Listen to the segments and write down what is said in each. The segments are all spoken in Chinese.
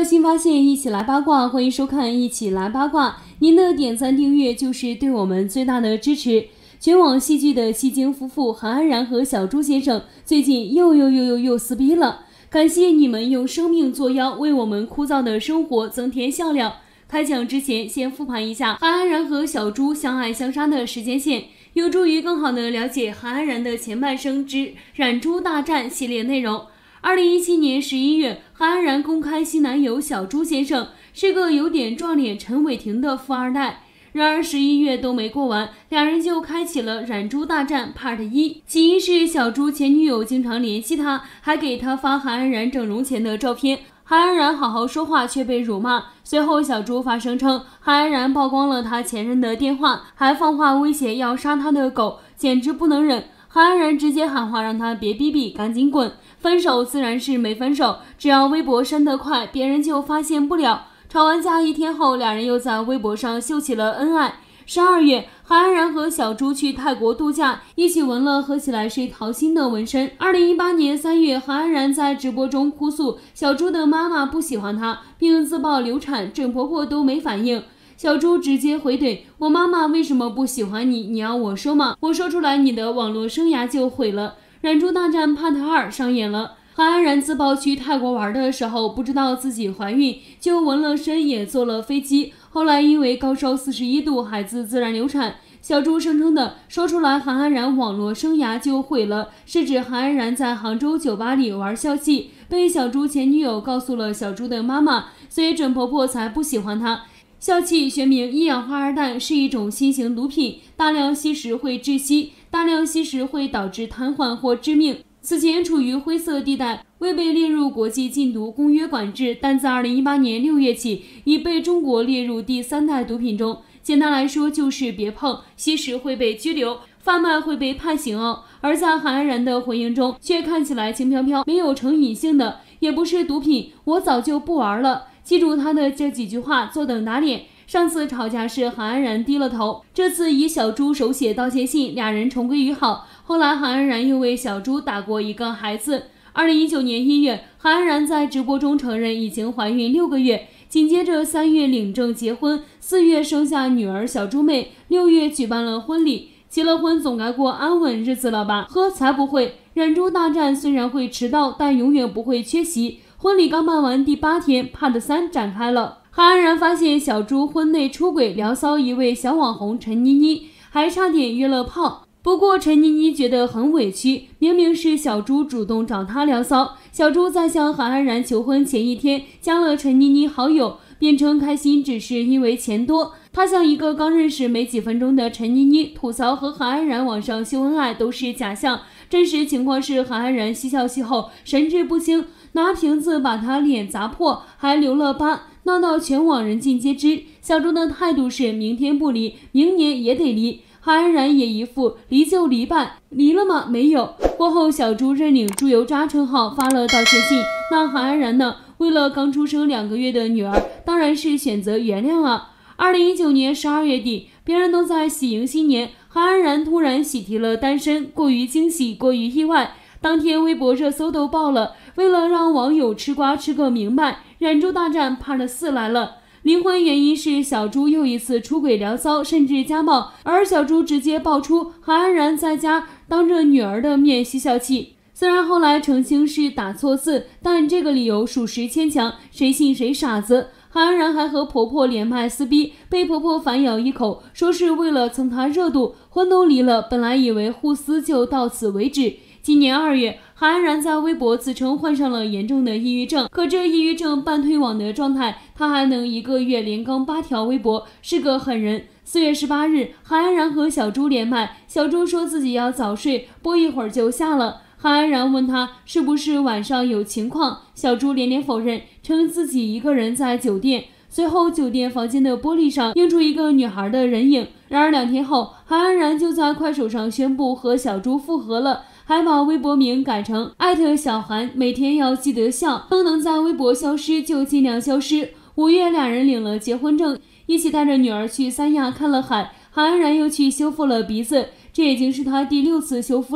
新发现，一起来八卦，欢迎收看一起来八卦。您的点赞订阅就是对我们最大的支持。全网戏剧的戏精夫妇韩安然和小朱先生最近又撕逼了，感谢你们用生命作妖，为我们枯燥的生活增添笑料。开讲之前，先复盘一下韩安然和小朱相爱相杀的时间线，有助于更好的了解韩安然的前半生之染猪大战系列内容。2017年11月，韩安然公开新男友小朱先生是个有点撞脸陈伟霆的富二代。然而11月都没过完，两人就开启了染猪大战 Part 1。起因是小朱前女友经常联系他，还给他发韩安然整容前的照片。韩安然好好说话却被辱骂，随后小朱发声称韩安然曝光了他前任的电话，还放话威胁要杀他的狗，简直不能忍。韩安然直接喊话让他别逼逼，赶紧滚。分手自然是没分手，只要微博删得快，别人就发现不了。吵完架1天后，两人又在微博上秀起了恩爱。12月，韩安然和小朱去泰国度假，一起纹了合起来是桃心的纹身。2018年3月，韩安然在直播中哭诉小朱的妈妈不喜欢她，并自曝流产，准婆婆都没反应。小朱直接回怼：我妈妈为什么不喜欢你？你要我说吗？我说出来你的网络生涯就毁了。染猪大战 Part 2上演了。韩安然自曝去泰国玩的时候，不知道自己怀孕，就纹了身也坐了飞机，后来因为高烧41度，孩子自然流产。小朱声称的说出来韩安然网络生涯就毁了，是指韩安然在杭州酒吧里玩笑气，被小朱前女友告诉了小朱的妈妈，所以准婆婆才不喜欢她。笑气学名一氧化二氮，是一种新型毒品，大量吸食会窒息，大量吸食会导致瘫痪或致命。此前处于灰色地带，未被列入国际禁毒公约管制，但自2018年6月起已被中国列入第3代毒品中。简单来说就是别碰，吸食会被拘留，贩卖会被判刑哦。而在韩安然的回应中，却看起来轻飘飘，没有成瘾性的，也不是毒品，我早就不玩了。记住他的这几句话，坐等打脸。上次吵架是韩安然低了头，这次以小朱手写道歉信，俩人重归于好。后来韩安然又为小朱打过一个孩子。2019年1月，韩安然在直播中承认已经怀孕6个月，紧接着3月领证结婚，4月生下女儿小朱妹，6月举办了婚礼。结了婚总该过安稳日子了吧？呵，才不会！染猪大战虽然会迟到，但永远不会缺席。婚礼刚办完第8天 ，Part 3展开了。韩安然发现小朱婚内出轨聊骚一位小网红陈妮妮，还差点约了炮。不过陈妮妮觉得很委屈，明明是小朱主动找她聊骚。小朱在向韩安然求婚前1天加了陈妮妮好友，辩称开心只是因为钱多。他向一个刚认识没几分钟的陈妮妮吐槽和韩安然网上秀恩爱都是假象，真实情况是韩安然嬉笑戏后神志不清，拿瓶子把他脸砸破，还留了疤，闹到全网人尽皆知。小朱的态度是明天不离，明年也得离。韩安然也一副离就离吧，离了吗？没有。过后小朱认领猪油渣称号，发了道歉信。那韩安然呢？为了刚出生2个月的女儿，当然是选择原谅啊。2019年12月底，别人都在喜迎新年，韩安然突然喜提了单身，过于惊喜，过于意外。当天微博热搜都爆了。为了让网友吃瓜吃个明白，染猪大战 Part 4来了。离婚原因是小朱又一次出轨聊骚，甚至家暴，而小朱直接爆出韩安然在家当着女儿的面嬉笑气。虽然后来澄清是打错字，但这个理由属实牵强，谁信谁傻子。韩安然还和婆婆连麦撕逼，被婆婆反咬一口，说是为了蹭她热度，婚都离了，本来以为互撕就到此为止。今年2月，韩安然在微博自称患上了严重的抑郁症，可这抑郁症半退网的状态，他还能1个月连更8条微博，是个狠人。4月18日，韩安然和小朱连麦，小朱说自己要早睡，播一会儿就下了。韩安然问他是不是晚上有情况，小朱连连否认，称自己一个人在酒店。随后酒店房间的玻璃上映出一个女孩的人影。然而2天后，韩安然就在快手上宣布和小朱复合了，还把微博名改成小韩，每天要记得笑，能在微博消失就尽量消失。5月两人领了结婚证，一起带着女儿去三亚看了海。韩安然又去修复了鼻子，这已经是他第6次修复了。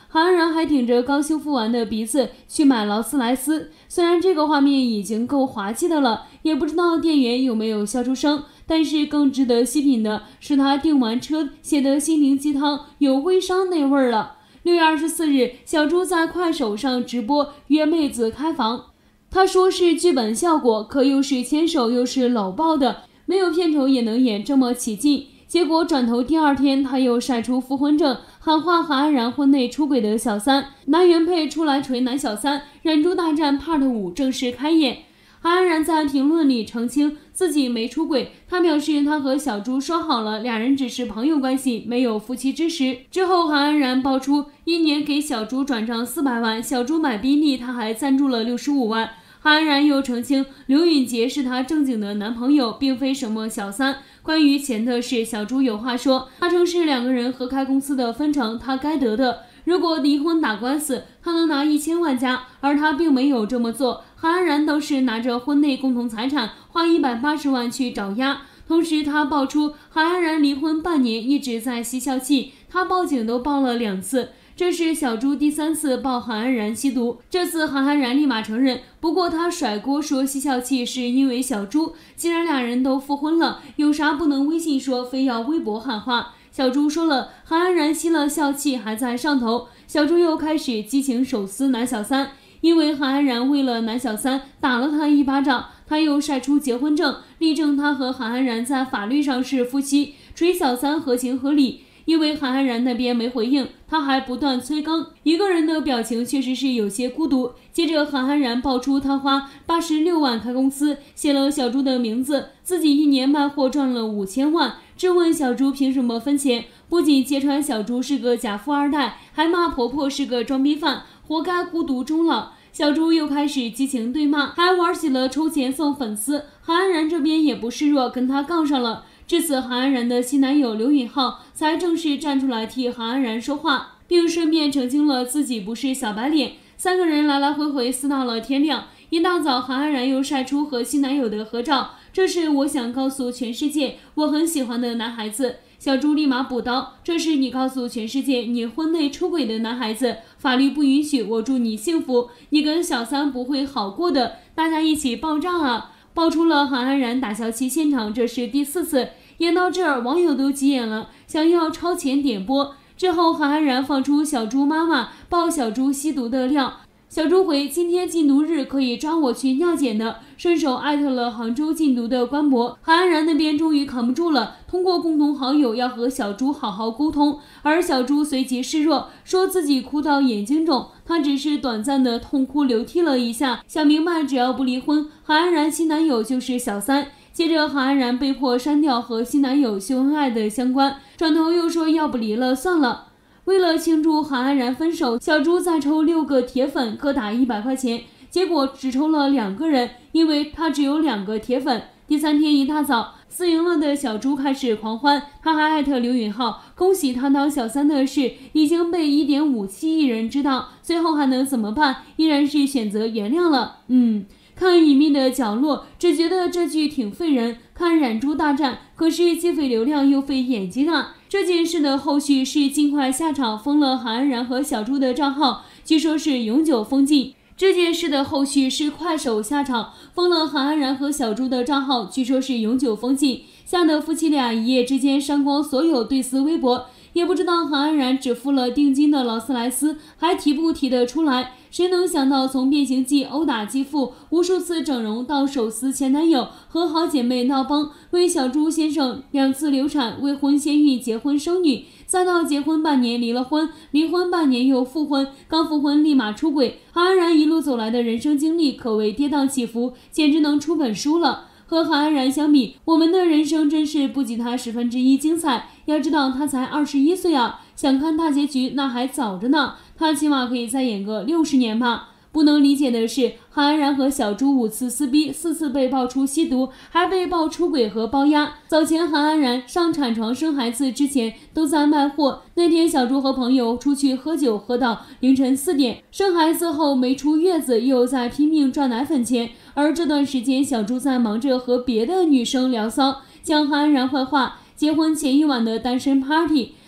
韩安然还挺着刚修复完的鼻子去买劳斯莱斯，虽然这个画面已经够滑稽的了，也不知道店员有没有笑出声，但是更值得细品的是他订完车写的心灵鸡汤有微商那味儿了。6月24日，小猪在快手上直播约妹子开房，他说是剧本效果，可又是牵手又是搂抱的，没有片酬也能演这么起劲。结果转头第2天，他又晒出复婚证，喊话韩安然婚内出轨的小三，拿原配出来锤男小三，忍猪大战 Part 5正式开演。韩安然在评论里澄清自己没出轨，他表示他和小猪说好了，俩人只是朋友关系，没有夫妻之实。之后韩安然爆出1年给小猪转账400万，小猪买宾利他还赞助了65万。韩安然又澄清刘允杰是他正经的男朋友，并非什么小三。关于钱的事，小猪有话说，他称是2个人合开公司的分成，他该得的。如果离婚打官司，他能拿1000万加，而他并没有这么做。韩安然倒是拿着婚内共同财产花180万去找押。同时他爆出韩安然离婚半年一直在吸笑气，他报警都报了2次。这是小猪第3次曝韩安然吸毒，这次韩安然立马承认，不过他甩锅说吸笑气是因为小猪，既然俩人都复婚了，有啥不能微信说，非要微博喊话。小猪说了，韩安然吸了笑气还在上头，小猪又开始激情手撕男小三，因为韩安然为了男小三打了他1巴掌，他又晒出结婚证，力证他和韩安然在法律上是夫妻，锤小三合情合理。因为韩安然那边没回应，他还不断催更，一个人的表情确实是有些孤独。接着韩安然爆出他花86万开公司，写了小猪的名字，自己1年卖货赚了5000万，质问小猪凭什么分钱，不仅揭穿小猪是个假富二代，还骂婆婆是个装逼犯，活该孤独终老。小猪又开始激情对骂，还玩起了抽钱送粉丝，韩安然这边也不示弱，跟他杠上了。至此，韩安然的新男友刘允浩才正式站出来替韩安然说话，并顺便澄清了自己不是小白脸。3个人来来回回撕到了天亮。一大早，韩安然又晒出和新男友的合照，这是我想告诉全世界我很喜欢的男孩子。小猪立马补刀，这是你告诉全世界你婚内出轨的男孩子，法律不允许，我祝你幸福，你跟小三不会好过的，大家一起爆炸啊！爆出了韩安然打笑气现场，这是第4次。演到这儿，网友都急眼了，想要超前点播。之后，韩安然放出小猪妈妈爆小猪吸毒的料，小猪回今天禁毒日可以抓我去尿检的，顺手艾特了杭州禁毒的官博。韩安然那边终于扛不住了，通过共同好友要和小猪好好沟通，而小猪随即示弱，说自己哭到眼睛肿，他只是短暂的痛哭流涕了一下，想明白只要不离婚，韩安然新男友就是小三。接着韩安然被迫删掉和新男友秀恩爱的相关，转头又说要不离了算了。为了庆祝韩安然分手，小猪再抽6个铁粉各打100块钱，结果只抽了2个人，因为他只有2个铁粉。第3天一大早，私赢了的小猪开始狂欢，他还艾特刘允浩，恭喜他当小三的事已经被1.57亿人知道，最后还能怎么办？依然是选择原谅了。看隐秘的角落，只觉得这剧挺费人。看染猪大战，可是既费流量又费眼睛啊！这件事的后续是尽快下场封了韩安然和小猪的账号，据说是永久封禁。这件事的后续是快手下场封了韩安然和小猪的账号，据说是永久封禁，吓得夫妻俩一夜之间删光所有对私微博。也不知道韩安然只付了定金的劳斯莱斯还提不提得出来？谁能想到从变形记殴打继父，无数次整容到手撕前男友，和好姐妹闹崩，为小猪先生2次流产，未婚先孕结婚生女，再到结婚半年离了婚，离婚半年又复婚，刚复婚立马出轨。韩安然一路走来的人生经历可谓跌宕起伏，简直能出本书了。和韩安然相比，我们的人生真是不及他1/10精彩。要知道他才21岁啊，想看大结局那还早着呢，他起码可以再演个60年吧。不能理解的是，韩安然和小猪5次撕逼，4次被爆出吸毒，还被爆出轨和包压。早前韩安然上产床生孩子之前都在卖货，那天小猪和朋友出去喝酒，喝到凌晨4点，生孩子后没出月子，又在拼命赚奶粉钱。而这段时间，小猪在忙着和别的女生聊骚，讲韩安然坏话。结婚前一晚的单身 party，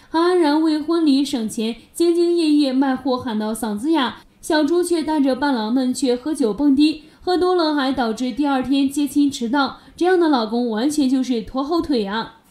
韩安然为婚礼省钱，兢兢业业卖货喊到嗓子哑，小猪却带着伴郎们去喝酒蹦迪，喝多了还导致第二天接亲迟到，这样的老公完全就是拖后腿啊！